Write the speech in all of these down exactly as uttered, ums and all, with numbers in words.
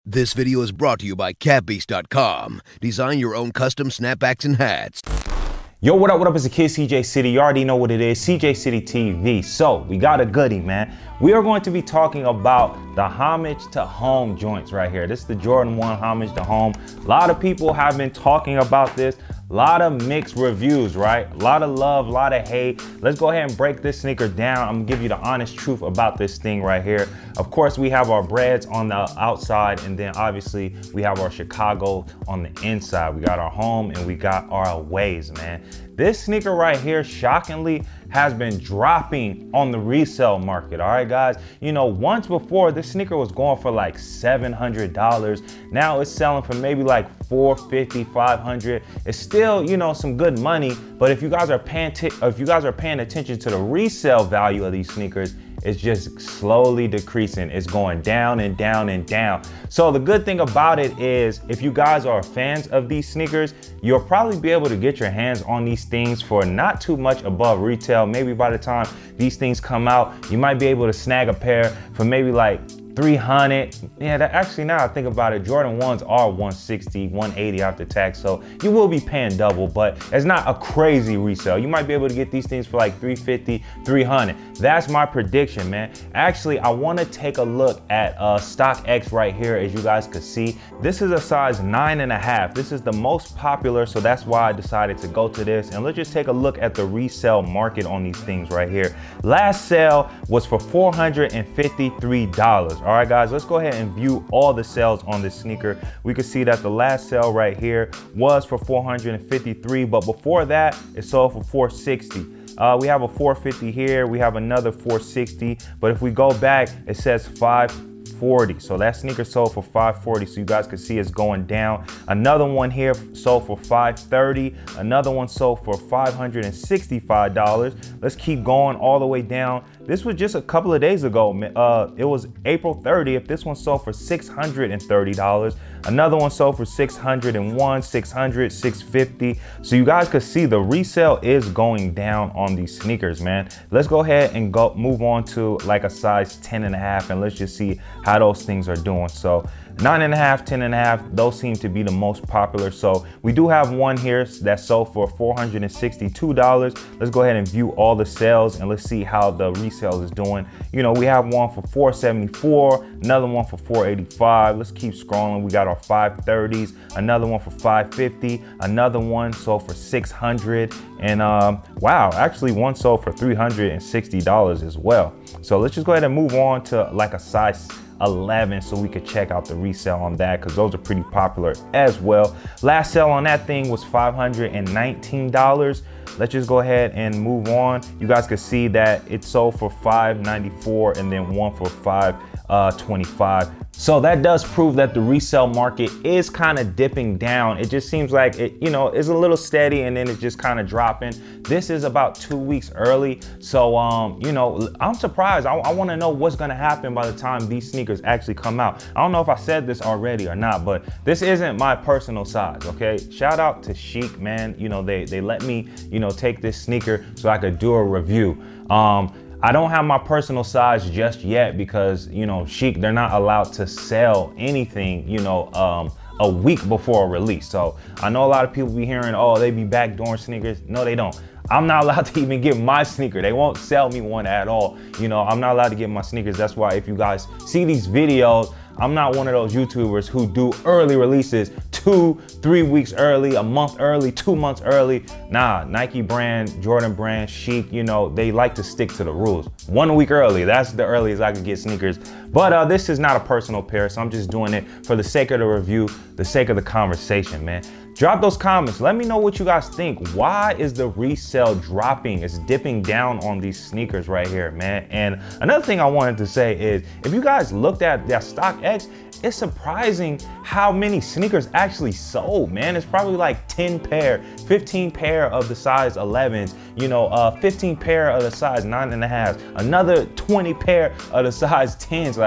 This video is brought to you by cat beast dot com. Design your own custom snapbacks and hats. Yo, what up, what up? It's the kid C J City. You already know what it is, C J City T V. So, we got a goodie, man. We are going to be talking about the Homage to Home joints right here. This is the Jordan one Homage to Home. A lot of people have been talking about this. A lot of mixed reviews, right? A lot of love, a lot of hate. Let's go ahead and break this sneaker down. I'm gonna give you the honest truth about this thing right here. Of course, we have our breads on the outside, and then obviously we have our Chicago on the inside. We got our home and we got our aways, man. This sneaker right here, shockingly, has been dropping on the resale market, all right, guys? You know, once before, this sneaker was going for like seven hundred dollars. Now it's selling for maybe like four fifty, five hundred. It's still, you know, some good money, but if you guys are paying, if you guys are paying attention to the resale value of these sneakers, it's just slowly decreasing. It's going down and down and down. So the good thing about it is, if you guys are fans of these sneakers, you'll probably be able to get your hands on these things for not too much above retail. Maybe by the time these things come out, you might be able to snag a pair for maybe like three hundred. Yeah, that actually, now I think about it, Jordan ones are one sixty, one eighty after tax, so you will be paying double, but it's not a crazy resale. You might be able to get these things for like three fifty, three hundred. That's my prediction, man. Actually, I want to take a look at uh, StockX right here. As you guys could see, this is a size nine and a half. This is the most popular, so that's why I decided to go to this. And let's just take a look at the resale market on these things right here. Last sale was for four hundred fifty-three dollars. All right, guys, let's go ahead and view all the sales on this sneaker. We can see that the last sale right here was for four hundred fifty-three, but before that, it sold for four sixty. Uh, we have a four fifty here. We have another four sixty, but if we go back, it says five forty. So that sneaker sold for five forty. So you guys can see it's going down. Another one here sold for five thirty. Another one sold for five hundred sixty-five dollars. Let's keep going all the way down. This was just a couple of days ago. Uh, it was April thirtieth. This one sold for six hundred thirty dollars. Another one sold for six hundred one, six hundred, six fifty. So you guys could see the resale is going down on these sneakers, man. Let's go ahead and go move on to like a size ten and a half, and let's just see how those things are doing. So nine and a half, ten and a half, those seem to be the most popular. So we do have one here that sold for four hundred sixty-two dollars. Let's go ahead and view all the sales and let's see how the resale is doing. You know, we have one for four seventy-four, another one for four eighty-five. Let's keep scrolling. We got our five thirties, another one for five fifty, another one sold for six hundred, and um, wow, actually one sold for three hundred sixty dollars as well. So let's just go ahead and move on to like a size eleven so we could check out the resale on that, because those are pretty popular as well. Last sale on that thing was five hundred nineteen dollars. Let's just go ahead and move on. You guys can see that it sold for five ninety-four and then one for five twenty-five. So that does prove that the resale market is kind of dipping down. It just seems like it, you know, is a little steady and then it's just kind of dropping. This is about two weeks early. So, um, you know, I'm surprised. I, I want to know what's going to happen by the time these sneakers actually come out. I don't know if I said this already or not, but this isn't my personal size, okay? Shout out to Chic, man. You know, they, they let me, you know, take this sneaker so I could do a review. Um, I don't have my personal size just yet because, you know, Chic, they're not allowed to sell anything, you know, um, a week before a release. So I know a lot of people be hearing, oh, they be backdooring sneakers. No, they don't. I'm not allowed to even get my sneaker. They won't sell me one at all. You know, I'm not allowed to get my sneakers. That's why if you guys see these videos, I'm not one of those YouTubers who do early releases two, three weeks early, a month early, two months early. Nah, Nike brand, Jordan brand, Chic, you know, they like to stick to the rules. One week early, that's the earliest I could get sneakers. But uh, this is not a personal pair, so I'm just doing it for the sake of the review, the sake of the conversation, man. Drop those comments. Let me know what you guys think. Why is the resale dropping? It's dipping down on these sneakers right here, man. And another thing I wanted to say is, if you guys looked at that StockX, it's surprising how many sneakers actually sold, man. It's probably like ten pair, fifteen pair of the size elevens, you know, uh, fifteen pair of the size nine and a half, another twenty pair of the size tens. Like,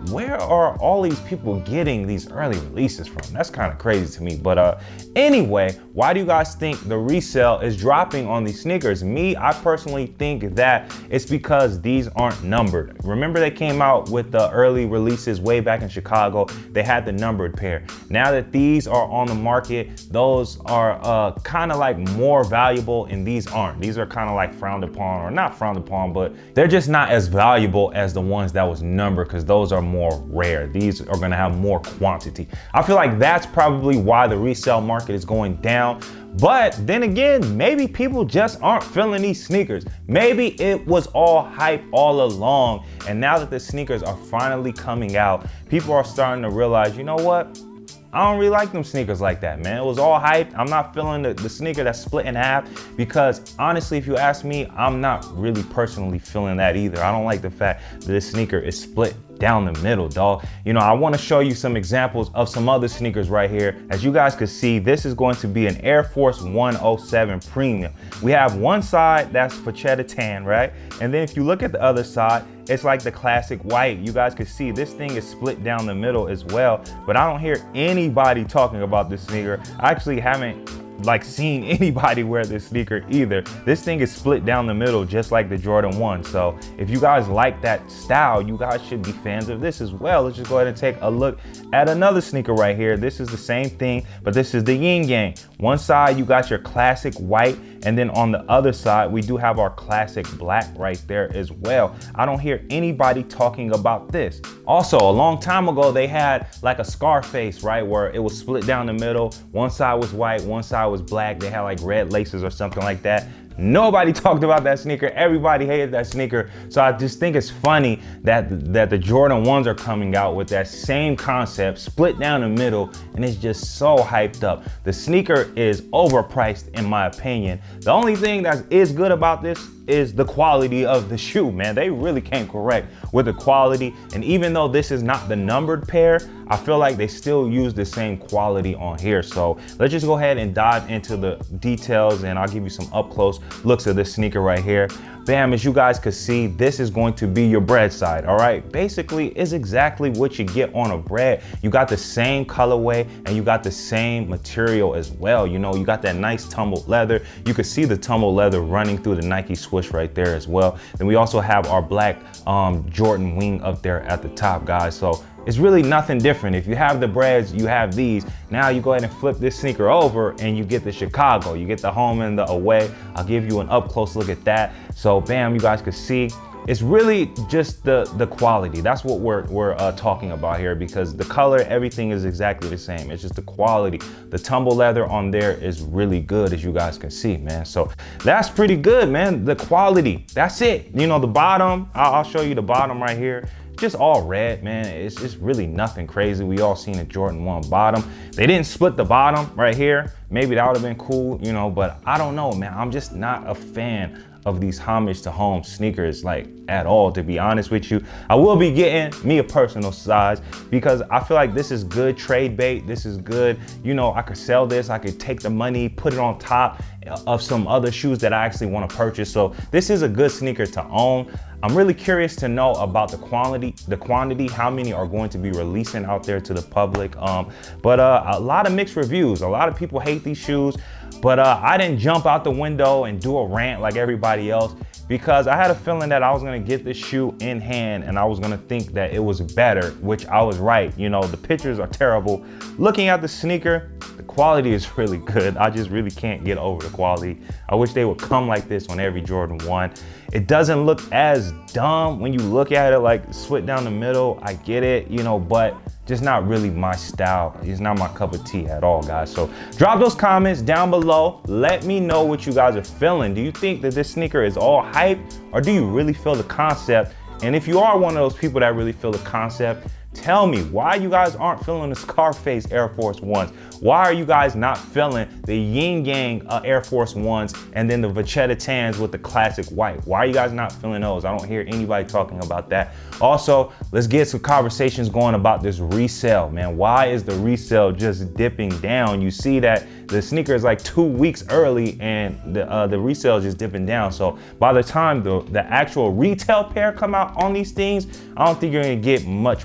where are all these people getting these early releases from? That's kind of crazy to me. But uh, anyway, why do you guys think the resale is dropping on these sneakers? Me, I personally think that it's because these aren't numbered. Remember, they came out with the early releases way back in Chicago. They had the numbered pair. Now that these are on the market, those are uh, kind of like more valuable and these aren't. These are kind of like frowned upon, or not frowned upon, but they're just not as valuable as the ones that was numbered, because those are more rare. These are gonna have more quantity. I feel like that's probably why the resale market is going down. But then again, maybe people just aren't feeling these sneakers. Maybe it was all hype all along, and now that the sneakers are finally coming out, people are starting to realize, you know what? I don't really like them sneakers like that, man. It was all hype. I'm not feeling the, the sneaker that's split in half, because honestly, if you ask me, I'm not really personally feeling that either. I don't like the fact that this sneaker is split down the middle, dog. You know, I want to show you some examples of some other sneakers right here. As you guys can see, this is going to be an Air Force one oh seven Premium. We have one side that's Vachetta tan, right? And then if you look at the other side, it's like the classic white. You guys can see this thing is split down the middle as well, but I don't hear anybody talking about this sneaker. I actually haven't like seen anybody wear this sneaker either. This thing is split down the middle just like the Jordan one. So if you guys like that style, you guys should be fans of this as well. Let's just go ahead and take a look at another sneaker right here. This is the same thing, but this is the yin yang. One side you got your classic white, and then on the other side we do have our classic black right there as well. I don't hear anybody talking about this. Also, a long time ago they had like a Scarface, right, where it was split down the middle. One side was white, one side was black. They had like red laces or something like that. Nobody talked about that sneaker. Everybody hated that sneaker. So I just think it's funny that, that the Jordan ones are coming out with that same concept, split down the middle, and it's just so hyped up. The sneaker is overpriced in my opinion. The only thing that is good about this is the quality of the shoe, man. They really came correct with the quality. And even though this is not the numbered pair, I feel like they still use the same quality on here. So let's just go ahead and dive into the details, and I'll give you some up close looks of this sneaker right here. Bam, as you guys can see, this is going to be your bred side, all right? Basically, it's exactly what you get on a bred. You got the same colorway and you got the same material as well. You know, you got that nice tumbled leather. You can see the tumbled leather running through the Nike swoosh right there as well. Then we also have our black um, Jordan wing up there at the top, guys. So it's really nothing different. If you have the breds, you have these. Now you go ahead and flip this sneaker over and you get the Chicago. You get the home and the away. I'll give you an up close look at that. So bam, you guys can see, it's really just the, the quality. That's what we're, we're uh, talking about here, because the color, everything is exactly the same. It's just the quality. The tumble leather on there is really good, as you guys can see, man. So that's pretty good, man. The quality, that's it. You know, the bottom, I'll, I'll show you the bottom right here. Just all red, man. It's just really nothing crazy. We all seen a Jordan one bottom. They didn't split the bottom right here. Maybe that would have been cool, you know, but I don't know, man. I'm just not a fan of these Homage to Home sneakers, like at all, to be honest with you. I will be getting me a personal size because I feel like this is good trade bait. This is good, you know, I could sell this, I could take the money, put it on top of some other shoes that I actually want to purchase. So this is a good sneaker to own. I'm really curious to know about the quantity, the quantity, how many are going to be releasing out there to the public. Um, but uh, a lot of mixed reviews. A lot of people hate these shoes, but uh, I didn't jump out the window and do a rant like everybody else, because I had a feeling that I was gonna get this shoe in hand and I was gonna think that it was better, which I was right. You know, the pictures are terrible. Looking at the sneaker, the quality is really good. I just really can't get over the quality. I wish they would come like this on every Jordan one. It doesn't look as dumb when you look at it, like split down the middle. I get it, you know, but just not really my style. It's not my cup of tea at all, guys. So drop those comments down below. Let me know what you guys are feeling. Do you think that this sneaker is all hype, or do you really feel the concept? And if you are one of those people that really feel the concept, tell me why you guys aren't feeling the Scarface Air Force Ones. Why are you guys not feeling the yin yang uh, Air Force Ones and then the Vachetta tans with the classic white? Why are you guys not feeling those? I don't hear anybody talking about that. Also, let's get some conversations going about this resale, man. Why is the resale just dipping down? You see that the sneaker is like two weeks early and the uh, the resale is just dipping down. So by the time the, the actual retail pair come out on these things, I don't think you're gonna get much more than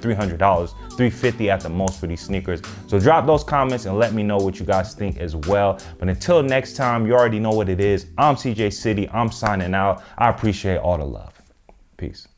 three hundred dollars, three fifty at the most for these sneakers. So drop those comments and let me know what you guys think as well. But until next time, you already know what it is. I'm C J City. I'm signing out. I appreciate all the love. Peace.